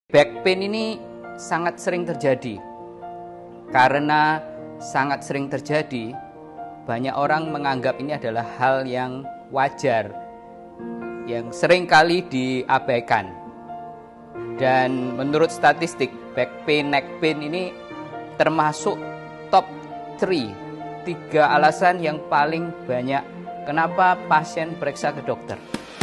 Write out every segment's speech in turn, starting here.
Back pain ini sangat sering terjadi. Karena sangat sering terjadi, banyak orang menganggap ini adalah hal yang wajar, yang sering kali diabaikan. Dan menurut statistik, back pain, neck pain ini termasuk top 3 alasan yang paling banyak kenapa pasien periksa ke dokter.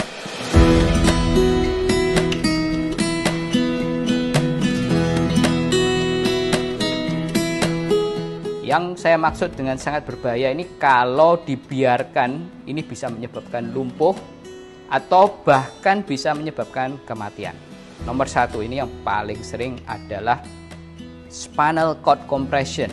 Yang saya maksud dengan sangat berbahaya ini, kalau dibiarkan, ini bisa menyebabkan lumpuh atau bahkan bisa menyebabkan kematian. Nomor 1 ini yang paling sering adalah spinal cord compression.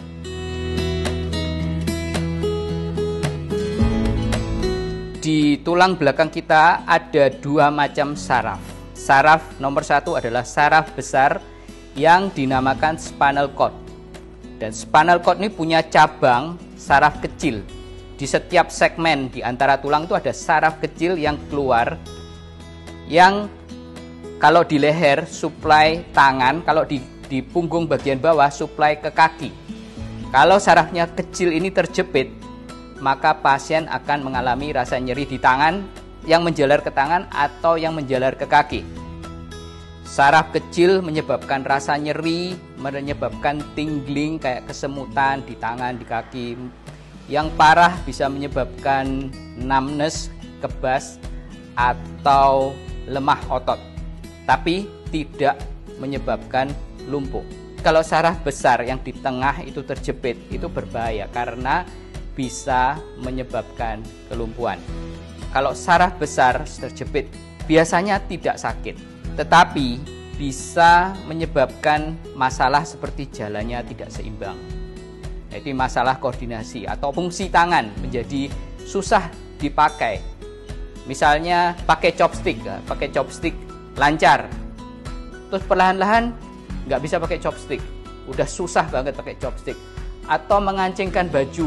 Di tulang belakang kita ada 2 macam saraf. Saraf nomor 1 adalah saraf besar yang dinamakan spinal cord. Dan spinal cord ini punya cabang saraf kecil. Di setiap segmen di antara tulang itu ada saraf kecil yang keluar, yang kalau di leher suplai tangan, kalau di punggung bagian bawah suplai ke kaki. Kalau sarafnya kecil ini terjepit, maka pasien akan mengalami rasa nyeri di tangan yang menjalar ke tangan atau yang menjalar ke kaki. Saraf kecil menyebabkan rasa nyeri, menyebabkan tingling kayak kesemutan di tangan, di kaki. Yang parah bisa menyebabkan numbness, kebas, atau lemah otot. Tapi tidak menyebabkan lumpuh. Kalau saraf besar yang di tengah itu terjepit, itu berbahaya karena bisa menyebabkan kelumpuhan. Kalau saraf besar terjepit, biasanya tidak sakit, tetapi bisa menyebabkan masalah seperti jalannya tidak seimbang. Jadi masalah koordinasi atau fungsi tangan menjadi susah dipakai. Misalnya pakai chopstick lancar, terus perlahan-lahan nggak bisa pakai chopstick, udah susah banget pakai chopstick. Atau mengancingkan baju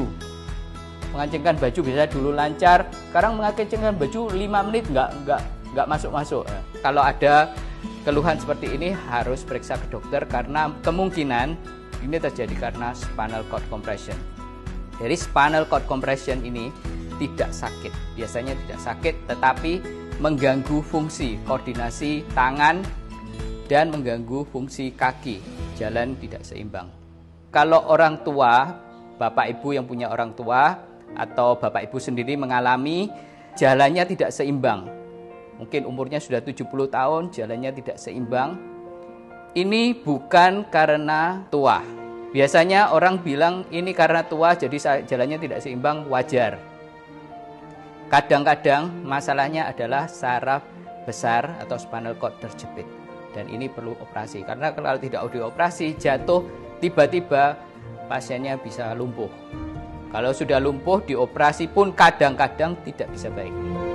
biasanya dulu lancar, sekarang mengancingkan baju 5 menit nggak masuk. Kalau ada keluhan seperti ini harus periksa ke dokter karena kemungkinan ini terjadi karena spinal cord compression. Jadi spinal cord compression ini tidak sakit, biasanya tidak sakit, tetapi mengganggu fungsi koordinasi tangan dan mengganggu fungsi kaki, jalan tidak seimbang. Kalau orang tua, bapak ibu yang punya orang tua atau bapak ibu sendiri mengalami jalannya tidak seimbang, mungkin umurnya sudah 70 tahun, jalannya tidak seimbang. Ini bukan karena tua. Biasanya orang bilang ini karena tua jadi jalannya tidak seimbang, wajar. Kadang-kadang masalahnya adalah saraf besar atau spinal cord terjepit. Dan ini perlu operasi. Karena kalau tidak dioperasi, jatuh tiba-tiba pasiennya bisa lumpuh. Kalau sudah lumpuh, dioperasi pun kadang-kadang tidak bisa baik.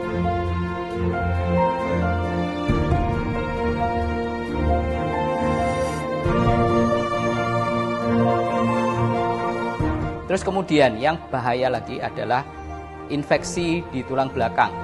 Terus kemudian yang bahaya lagi adalah infeksi di tulang belakang.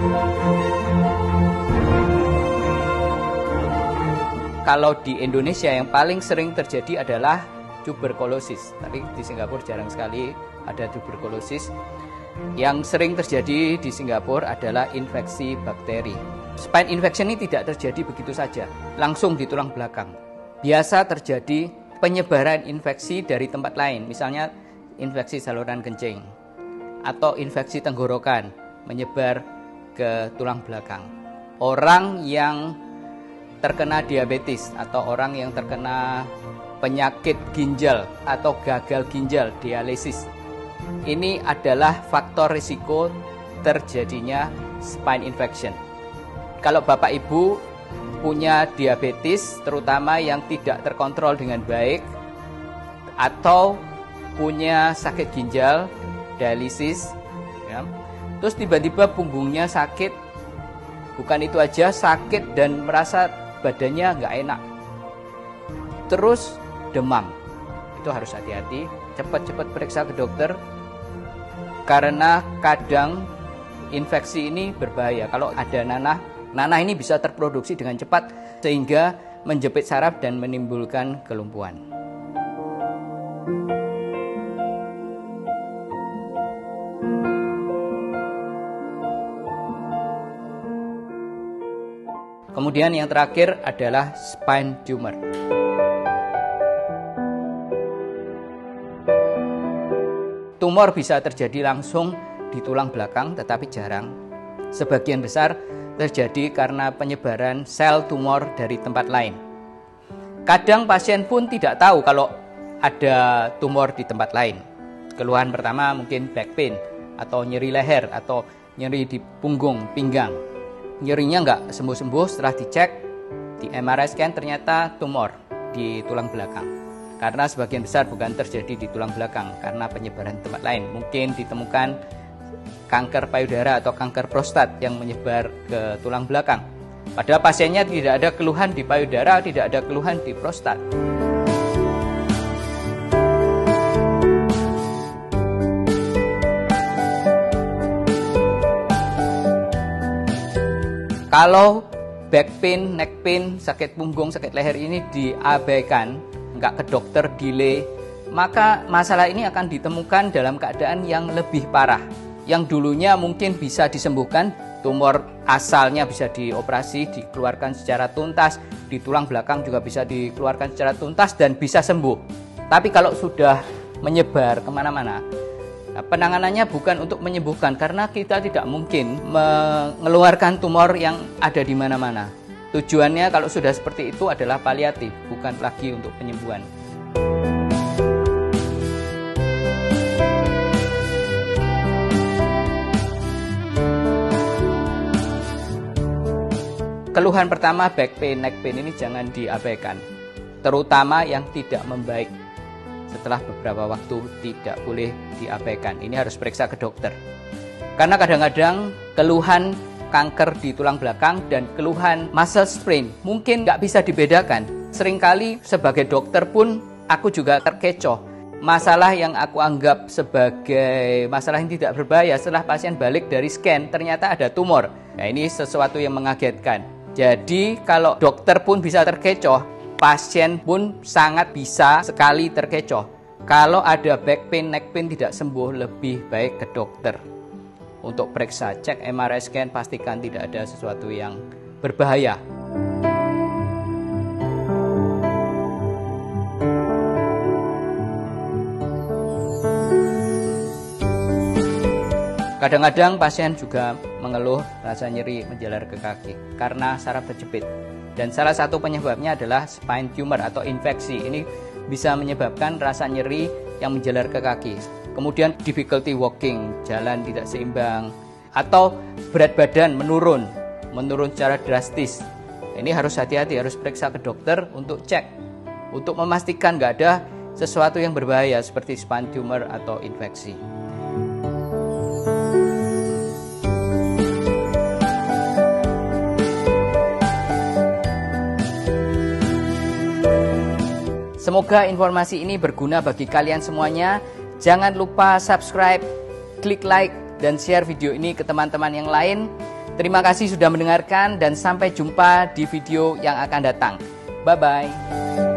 Kalau di Indonesia yang paling sering terjadi adalah tuberkulosis. Tapi di Singapura jarang sekali ada tuberkulosis. Yang sering terjadi di Singapura adalah infeksi bakteri. Spine infection ini tidak terjadi begitu saja, langsung di tulang belakang. Biasa terjadi penyebaran infeksi dari tempat lain, misalnya infeksi saluran kencing atau infeksi tenggorokan menyebar ke tulang belakang. Orang yang terkena diabetes atau orang yang terkena penyakit ginjal atau gagal ginjal, dialisis, ini adalah faktor risiko terjadinya spine infection. Kalau bapak ibu punya diabetes, terutama yang tidak terkontrol dengan baik, atau punya sakit ginjal, dialisis, ya, terus tiba-tiba punggungnya sakit, bukan itu aja, sakit dan merasa badannya nggak enak, terus demam, itu harus hati-hati, cepat-cepat periksa ke dokter, karena kadang infeksi ini berbahaya. Kalau ada nanah ini bisa terproduksi dengan cepat sehingga menjepit saraf dan menimbulkan kelumpuhan. Kemudian yang terakhir adalah spine tumor. Tumor bisa terjadi langsung di tulang belakang, tetapi jarang. Sebagian besar terjadi karena penyebaran sel tumor dari tempat lain. Kadang pasien pun tidak tahu kalau ada tumor di tempat lain. Keluhan pertama mungkin back pain atau nyeri leher atau nyeri di punggung, pinggang. Nyerinya nggak sembuh-sembuh, setelah dicek di MRI scan ternyata tumor di tulang belakang. Karena sebagian besar bukan terjadi di tulang belakang, karena penyebaran di tempat lain. Mungkin ditemukan kanker payudara atau kanker prostat yang menyebar ke tulang belakang. Padahal pasiennya tidak ada keluhan di payudara, tidak ada keluhan di prostat. Kalau back pain, neck pain, sakit punggung, sakit leher ini diabaikan, nggak ke dokter, delay, maka masalah ini akan ditemukan dalam keadaan yang lebih parah. Yang dulunya mungkin bisa disembuhkan, tumor asalnya bisa dioperasi, dikeluarkan secara tuntas, di tulang belakang juga bisa dikeluarkan secara tuntas dan bisa sembuh. Tapi kalau sudah menyebar kemana-mana, penanganannya bukan untuk menyembuhkan, karena kita tidak mungkin mengeluarkan tumor yang ada di mana-mana. Tujuannya kalau sudah seperti itu adalah paliatif, bukan lagi untuk penyembuhan. Keluhan pertama back pain, neck pain ini jangan diabaikan, terutama yang tidak membaik. Setelah beberapa waktu tidak boleh diabaikan. Ini harus periksa ke dokter. Karena kadang-kadang keluhan kanker di tulang belakang dan keluhan muscle sprain mungkin nggak bisa dibedakan. Seringkali sebagai dokter pun aku juga terkecoh. Masalah yang aku anggap sebagai masalah yang tidak berbahaya, setelah pasien balik dari scan ternyata ada tumor. Nah, ini sesuatu yang mengagetkan. Jadi kalau dokter pun bisa terkecoh, pasien pun sangat bisa sekali terkecoh. Kalau ada back pain, neck pain tidak sembuh, lebih baik ke dokter untuk periksa, cek MRI scan, pastikan tidak ada sesuatu yang berbahaya. Kadang-kadang pasien juga mengeluh rasa nyeri menjalar ke kaki karena saraf terjepit. Dan salah satu penyebabnya adalah spine tumor atau infeksi. Ini bisa menyebabkan rasa nyeri yang menjalar ke kaki. Kemudian difficulty walking, jalan tidak seimbang, atau berat badan menurun secara drastis. Ini harus hati-hati, harus periksa ke dokter untuk cek, untuk memastikan nggak ada sesuatu yang berbahaya seperti spine tumor atau infeksi. Semoga informasi ini berguna bagi kalian semuanya. Jangan lupa subscribe, klik like, dan share video ini ke teman-teman yang lain. Terima kasih sudah mendengarkan dan sampai jumpa di video yang akan datang. Bye-bye.